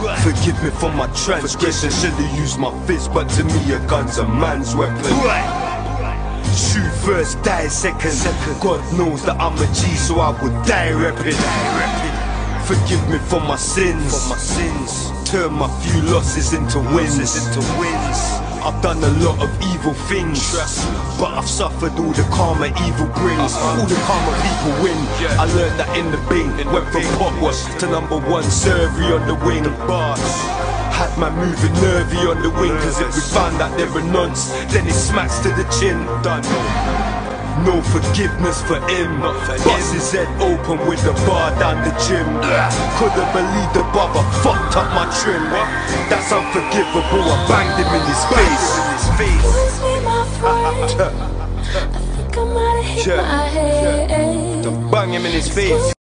Forgive me for my transgression. Should've used my fist, but to me a gun's a man's weapon. Shoot first, die second. God knows that I'm a G, so I would die repping. Forgive me for my sins. Turn my few losses into wins. I've done a lot of evil things, but I've suffered all the karma evil brings. All the karma people win. I learned that in the Bing. Went from pot wash to #1 surgery on the wing. Had man moving nervy on the wing, cause if we found out they're a nonce, then it smacks to the chin. Done. No forgiveness for him. Bust his head open with the bar down the gym. Couldn't believe the barber fucked up my trim. That's unforgivable, I banged him in his face. I think I might have hit my head. Bang him in his face.